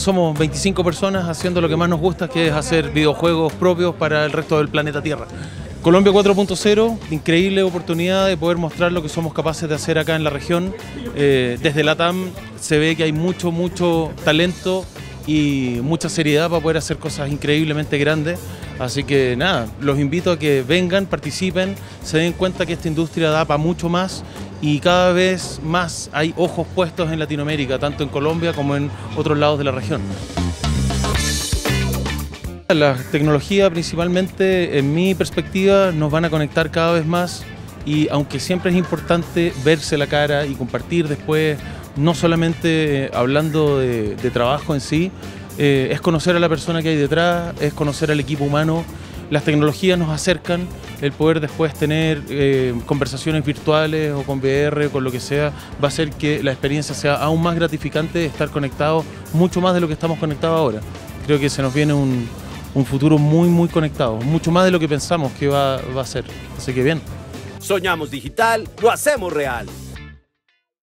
somos 25 personas haciendo lo que más nos gusta, que es hacer videojuegos propios para el resto del planeta Tierra. Colombia 4.0, increíble oportunidad de poder mostrar lo que somos capaces de hacer acá en la región. Desde LATAM se ve que hay mucho talento y mucha seriedad para poder hacer cosas increíblemente grandes. Así que nada, los invito a que vengan, participen, se den cuenta que esta industria da para mucho más y cada vez más hay ojos puestos en Latinoamérica, tanto en Colombia como en otros lados de la región. La tecnología principalmente, en mi perspectiva, nos van a conectar cada vez más y aunque siempre es importante verse la cara y compartir después, no solamente hablando de trabajo en sí, es conocer a la persona que hay detrás, es conocer al equipo humano. Las tecnologías nos acercan, el poder después tener conversaciones virtuales o con VR o con lo que sea, va a hacer que la experiencia sea aún más gratificante de estar conectados, mucho más de lo que estamos conectados ahora. Creo que se nos viene un futuro muy conectado, mucho más de lo que pensamos que va a ser. Así que bien. Soñamos digital, lo hacemos real.